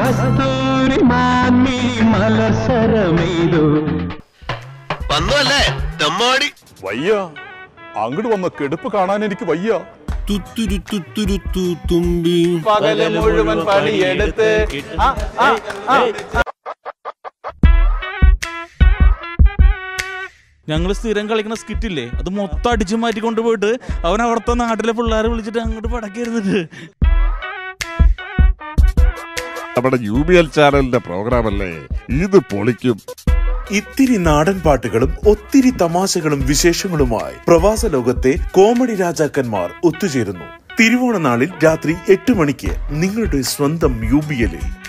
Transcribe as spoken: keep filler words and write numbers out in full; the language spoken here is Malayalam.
കസ്തൂരി മാമി മലസരമെയ്തു വന്നല്ലേ തെമ്മാടി. വയ്യ, അങ്ങോട്ട് വന്ന കെടുപ്പ് കാണാൻ എനിക്ക് വയ്യ. തുത്തുരു തുത്തുരു തുമ്പി പകല് മുഴുവൻ പണിയെടുത്ത് ഞങ്ങൾ സ്ഥിരം കളിക്കുന്ന സ്കിറ്റില്ലേ, അത് മൊത്തം അടിച്ചു മാറ്റി കൊണ്ടുപോയിട്ട് അവൻ അവിടുത്തെ നാട്ടിലെ പിള്ളേരെ വിളിച്ചിട്ട് അങ്ങോട്ട് പടക്കിരുന്നിട്ട്. നമ്മുടെ യു ബി എൽ ചാനലിന്റെ പ്രോഗ്രാം അല്ലേ, ഇത് പൊളിക്കും. ഇത്തിരി നാടൻ പാട്ടുകളും ഒത്തിരി തമാശകളും വിശേഷങ്ങളുമായി പ്രവാസ ലോകത്തെ കോമഡി രാജാക്കന്മാർ ഒത്തുചേരുന്നു. തിരുവോണ നാളിൽ രാത്രി എട്ട് മണിക്ക് നിങ്ങളുടെ സ്വന്തം യു ബി എല്ലിൽ.